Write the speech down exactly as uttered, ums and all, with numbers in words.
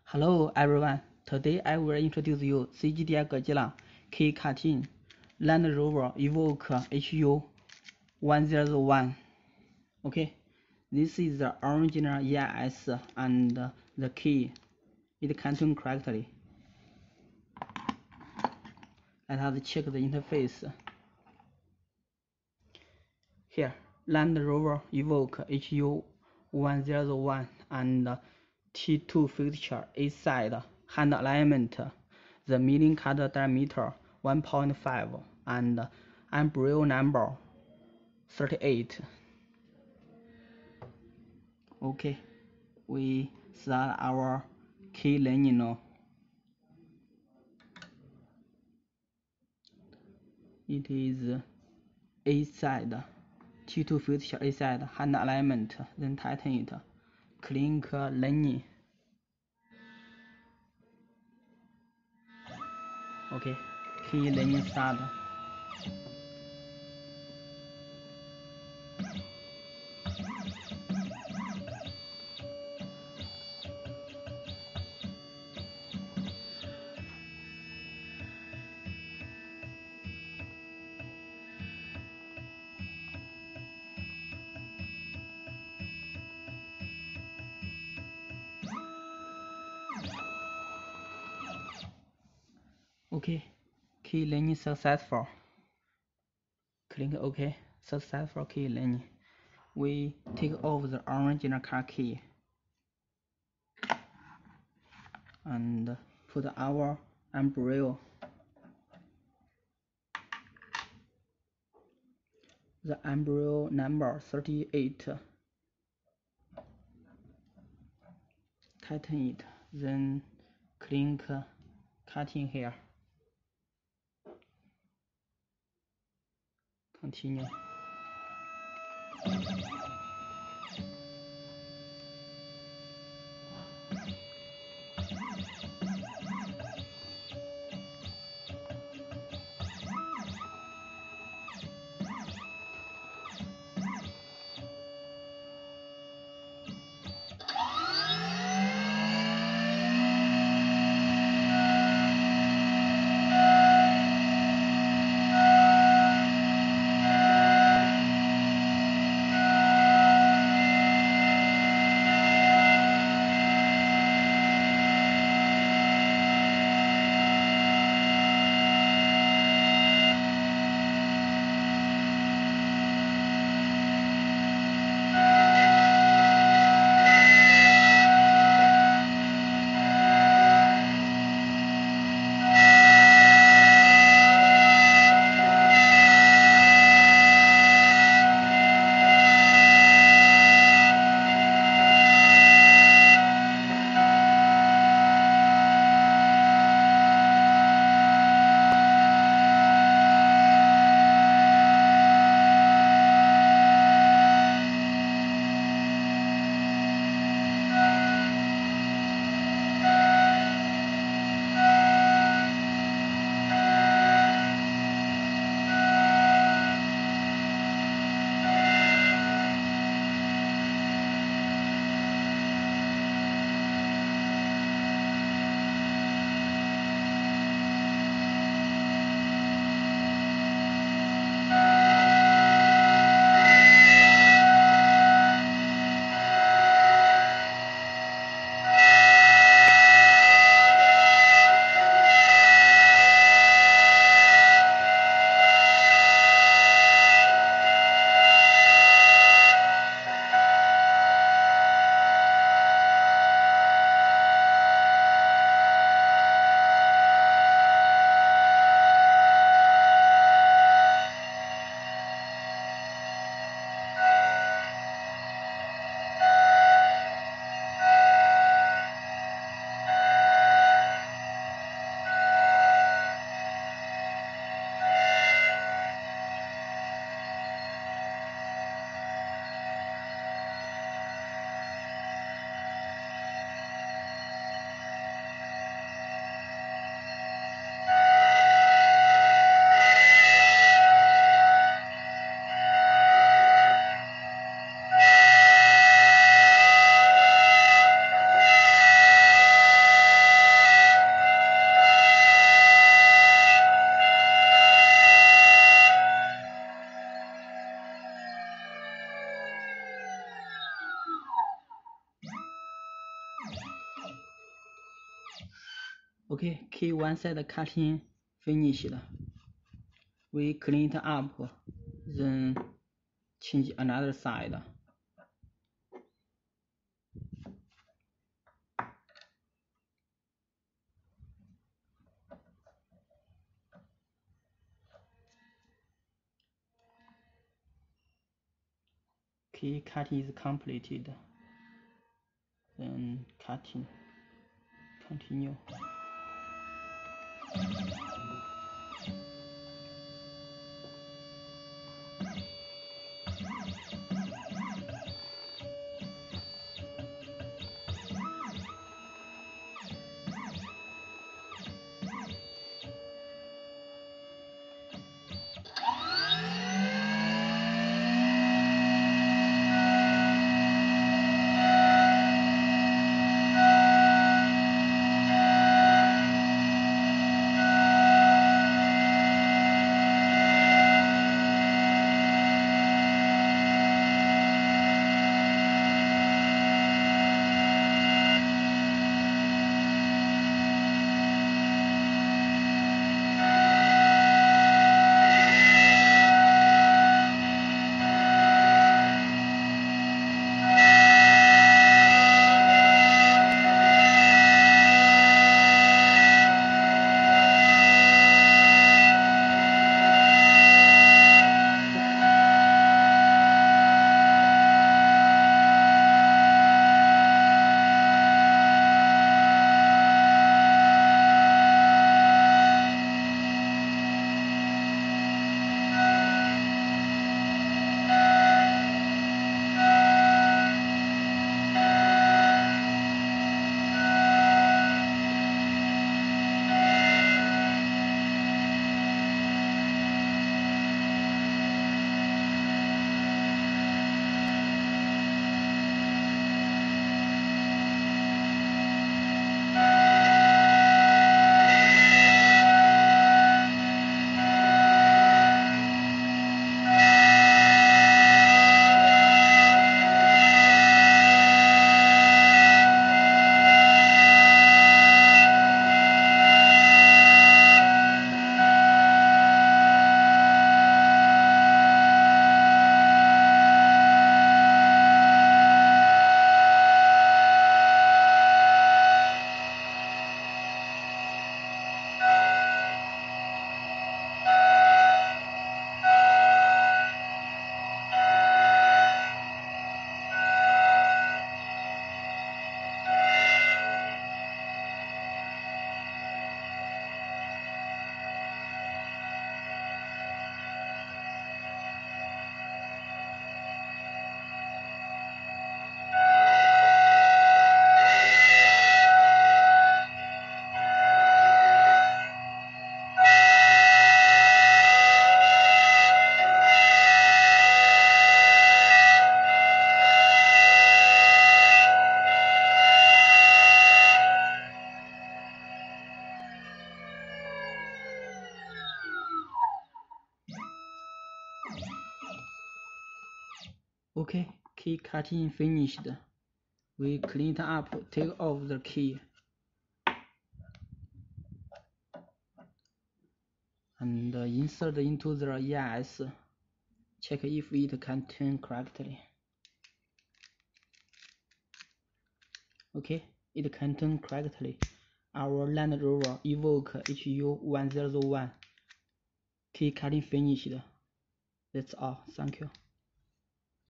Hello everyone, today I will introduce you C G D I Godzilla key cutting Land Rover Evoque H U one zero one. Okay, this is the original E I S and the key. It contains correctly. Let us check the interface. Here, Land Rover Evoque H U one zero one and T two fixture A-side hand alignment, the milling cut diameter one point five and embryo number thirty-eight. Okay, we start our key learning now. It is A-side, T two fixture A-side hand alignment, then tighten it. Click learning. Okay, key learning start. Okay, key learning successful. Click OK. Successful key learning. We take off the original car key and put our embryo. The embryo number thirty-eight. Tighten it, then click cutting here. Continue. Okay, key one side cutting finished. We clean it up, then change another side. Key cutting is completed. Then cutting. Continue. Okay, key cutting finished. We clean it up, take off the key, and insert into the E S. Check if it can turn correctly. Okay, it can turn correctly. Our Land Rover Evoque H U one zero zero one key cutting finished. That's all. Thank you.